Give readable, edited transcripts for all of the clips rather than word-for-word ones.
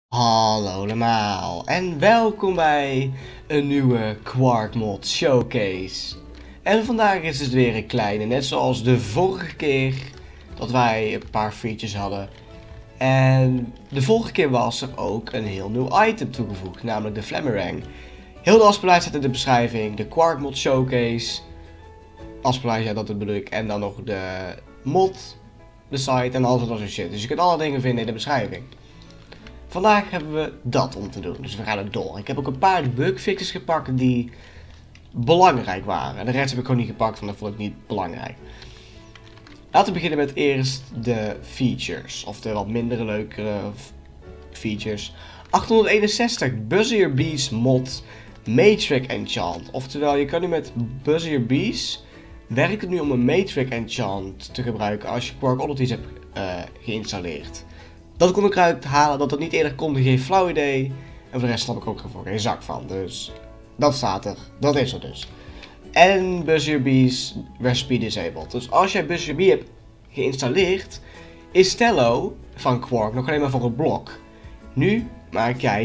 Hallo allemaal en welkom bij een nieuwe QuarkMod Showcase. En vandaag is het weer een kleine, net zoals de vorige keer dat wij een paar features hadden. En de vorige keer was er ook een heel nieuw item toegevoegd, namelijk de Flammerang. Heel de afspeellijst staat in de beschrijving, de QuarkMod Showcase. Afspeellijst, ja, dat bedoel ik, en dan nog de mod, de site en al dat soort shit. Dus je kunt alle dingen vinden in de beschrijving. Vandaag hebben we dat om te doen, dus we gaan er door. Ik heb ook een paar bugfixes gepakt die belangrijk waren. De rest heb ik gewoon niet gepakt, want dat vond ik niet belangrijk. Laten we beginnen met eerst de features, of de wat minder leukere features. 861 Buzzier Bees mod Matrix Enchant. Oftewel, je kan nu met Buzzier Bees, werkt het nu om een Matrix Enchant te gebruiken als je Quark Oddities hebt geïnstalleerd. Dat kon ik eruit halen, dat het niet eerder kon, geen flauw idee. En voor de rest snap ik ook geen zak van. Dus dat staat er. Dat is er dus. En Buzzier Bees recipe disabled. Dus als jij Buzzier Bee hebt geïnstalleerd, is Tello van Quark nog alleen maar voor het blok. Nu maak jij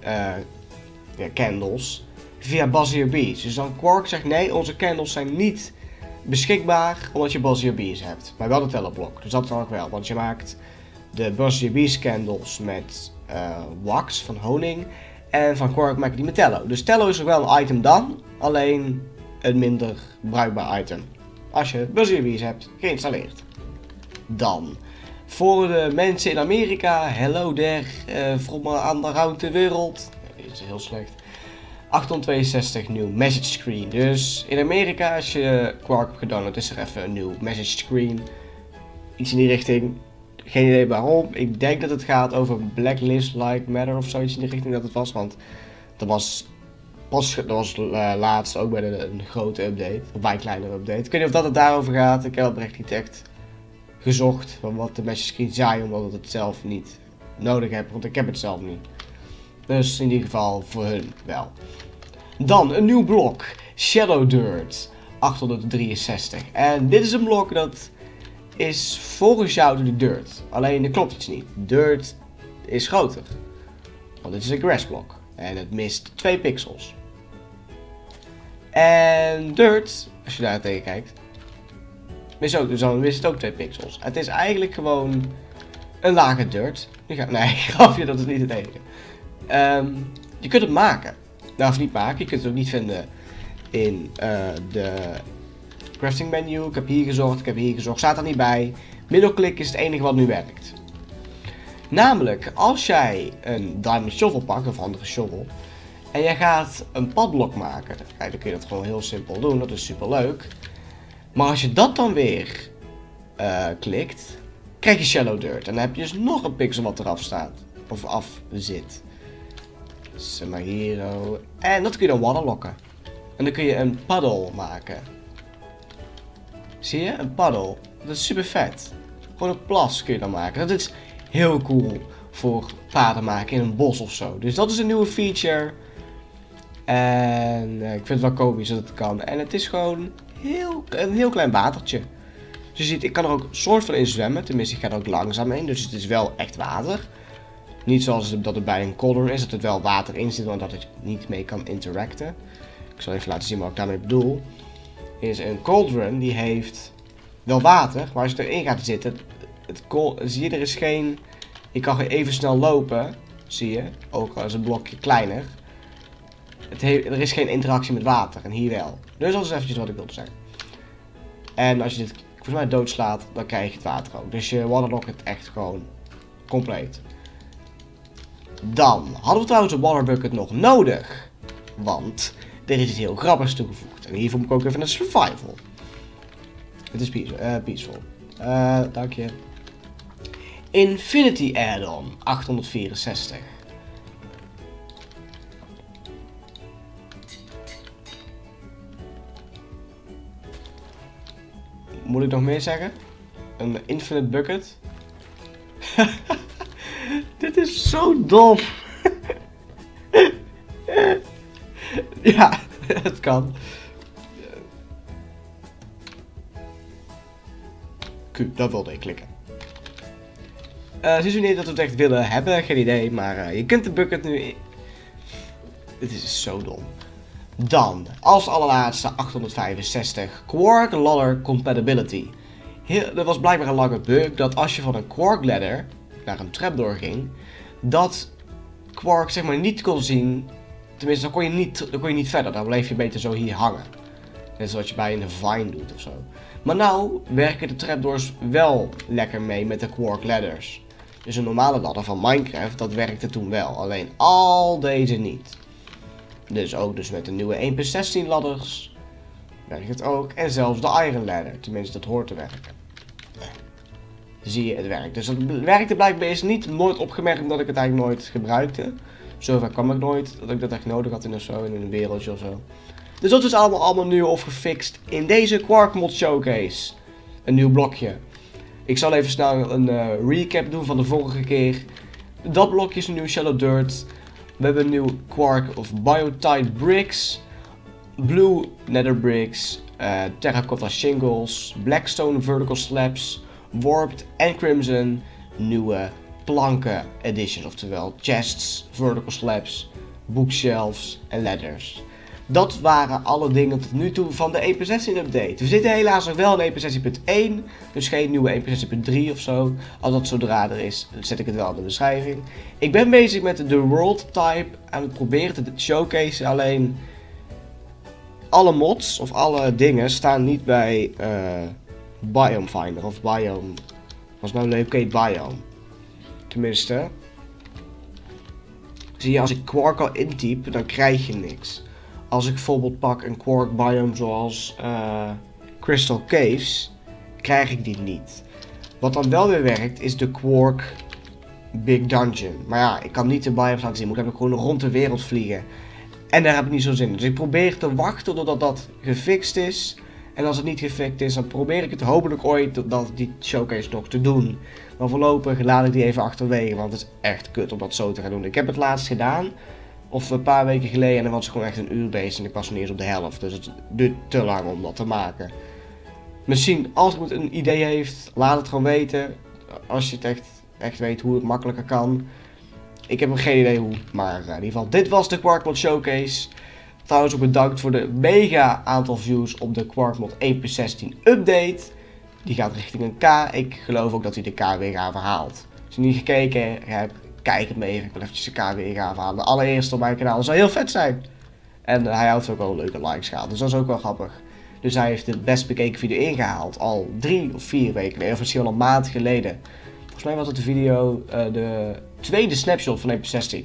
de candles via Buzzier Bees. Dus dan Quark zegt nee, onze candles zijn niet beschikbaar omdat je Buzzier Bees hebt. Maar wel de Tello blok. Dus dat kan ook wel, want je maakt de Buzzier Bees candles met wax van honing. En van Quark maak je die met Tello. Dus Tello is nog wel een item dan, alleen een minder bruikbaar item. Als je Buzzier Bees hebt geïnstalleerd. Dan, voor de mensen in Amerika, hello there, from around the world. Dit is heel slecht. 862 nieuw message screen. Dus in Amerika, als je Quark hebt gedownload, is er even een nieuw message screen. Iets in die richting. Geen idee waarom. Ik denk dat het gaat over Blacklist Like Matter of zoiets in die richting dat het was. Want dat was laatst ook bij een grote update. Of bij een kleinere update. Ik weet niet of dat het daarover gaat. Ik heb oprecht niet echt gezocht van wat de message screen zei. Omdat ik het zelf niet nodig heb. Want ik heb het zelf niet. Dus in ieder geval voor hun wel. Dan een nieuw blok. Shadow Dirt 863. En dit is een blok dat is volgens jou de Dirt. Alleen dat klopt iets niet. Dirt is groter. Want dit is een grassblok. En het mist 2 pixels. En Dirt, als je daar tegen kijkt, mist ook, dus dan mist het ook 2 pixels. Het is eigenlijk gewoon een lage Dirt. Nee, grapje, dat is niet het enige. Je kunt het maken. Nou, of niet maken. Je kunt het ook niet vinden in de crafting menu. Ik heb hier gezocht, ik heb hier gezocht. Staat er niet bij. Middelklik is het enige wat nu werkt. Namelijk, als jij een diamond shovel pakt, of een andere shovel, en jij gaat een padblok maken, dan kun je dat gewoon heel simpel doen, dat is super leuk. Maar als je dat dan weer klikt, krijg je shallow dirt. En dan heb je dus nog een pixel wat eraf staat, of af zit. Zeg maar hier. En dat kun je dan waterlokken. En dan kun je een paddle maken. Zie je? Een paddle. Dat is super vet. Gewoon een plas kun je dan maken. Dat is heel cool voor paden maken in een bos of zo. Dus dat is een nieuwe feature. En ik vind het wel komisch dat het kan. En het is gewoon een heel klein watertje. Dus je ziet, ik kan er ook soort van in zwemmen. Tenminste, ik ga er ook langzaam in. Dus het is wel echt water. Niet zoals dat het bij een cauldron is. Dat het wel water in zit, maar dat het niet mee kan interacten. Ik zal even laten zien wat ik daarmee bedoel. Is een cauldron die heeft wel water, maar als je erin gaat zitten, zie je, er is geen, je kan even snel lopen, zie je, ook al is een blokje kleiner. Er is geen interactie met water, en hier wel. Dus dat is eventjes wat ik wilde zeggen. En als je dit volgens mij doodslaat, dan krijg je het water ook. Dus je waterlokt het echt gewoon compleet. Dan hadden we trouwens een water bucket nog nodig, want er is iets heel grappigs toegevoegd. En hiervoor moet ik ook even naar survival. Het is peaceful. Dank je. Infinity Add-on 864. Moet ik nog meer zeggen? Een infinite bucket? Dit is zo dom. Ja, het kan. Q, dat wilde ik klikken. Sinds wanneer dat we het echt willen hebben, geen idee. Maar je kunt de bucket nu... Dit is zo dom. Dan, als allerlaatste 865, Quark Ladder Compatibility. Er was blijkbaar een lange bug dat als je van een Quark Ladder naar een trapdoor ging, dat Quark zeg maar niet kon zien. Tenminste, dan kon je niet verder, dan bleef je beter zo hier hangen. Net zoals je bij een Vine doet ofzo. Maar nou werken de trapdoors wel lekker mee met de Quark Ladders. Dus een normale ladder van Minecraft, dat werkte toen wel, alleen al deze niet. Dus ook dus met de nieuwe 1.16 ladders werkt het ook. En zelfs de Iron Ladder, tenminste dat hoort te werken. Zie je, het werkt. Dus het werkte blijkbaar is niet nooit opgemerkt dat ik het eigenlijk nooit gebruikte. Zover kwam ik nooit dat ik dat echt nodig had in een wereldje of zo. Dus dat is allemaal nu of gefixt in deze Quark Mod Showcase. Een nieuw blokje. Ik zal even snel een recap doen van de vorige keer. Dat blokje is een nieuw Shallow Dirt. We hebben een nieuw Quark of Biotite Bricks. Blue Nether Bricks. Terracotta Shingles. Blackstone Vertical Slabs. Warped en Crimson. Nieuwe planken editions. Oftewel chests, vertical slabs, bookshelves en ladders. Dat waren alle dingen tot nu toe van de 1.16 update. We zitten helaas nog wel in 1.16.1, dus geen nieuwe 1.16.3 of zo. Als dat zodra er is, zet ik het wel in de beschrijving. Ik ben bezig met de world type aan het proberen te showcase. Alleen alle mods of alle dingen staan niet bij Biome Finder of Biome. Was nou locate biome. Tenminste. Zie je, als ik Quark al intyp, dan krijg je niks. Als ik bijvoorbeeld pak een Quark biome zoals Crystal Caves, krijg ik die niet. Wat dan wel weer werkt, is de Quark Big Dungeon. Maar ja, ik kan niet de biomes laten zien, moet ik heb gewoon rond de wereld vliegen. En daar heb ik niet zo zin in. Dus ik probeer te wachten totdat dat gefixt is. En als het niet gefixt is, dan probeer ik het hopelijk ooit dat die showcase nog te doen. Maar voorlopig laat ik die even achterwege, want het is echt kut om dat zo te gaan doen. Ik heb het laatst gedaan, of een paar weken geleden, en dan was ik gewoon echt een uur bezig en ik was nog niet eens op de helft. Dus het duurt te lang om dat te maken. Misschien, als iemand een idee heeft, laat het gewoon weten. Als je het echt weet hoe het makkelijker kan. Ik heb nog geen idee hoe, maar in ieder geval, dit was de Quark Mod Showcase. Trouwens ook bedankt voor de mega aantal views op de Quark Mod 1.16 update. Die gaat richting een K. Ik geloof ook dat hij de K weergave haalt. Als je niet gekeken hebt, kijk het me even. Ik wil eventjes de K weergave halen. De allereerste op mijn kanaal. Dat zou heel vet zijn. En hij houdt ook wel een leuke likes gehaald. Dus dat is ook wel grappig. Dus hij heeft de best bekeken video ingehaald. Al 3 of 4 weken geleden. Of misschien al een maand geleden. Volgens mij was het de video, de tweede snapshot van 1.16.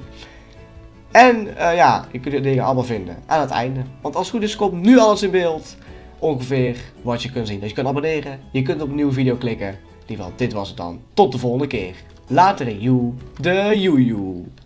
En ja, je kunt de dingen allemaal vinden aan het einde. Want als het goed is, komt nu alles in beeld. Ongeveer wat je kunt zien. Dus je kunt abonneren, je kunt op een nieuwe video klikken. In ieder geval, dit was het dan. Tot de volgende keer. Later, de joejoe.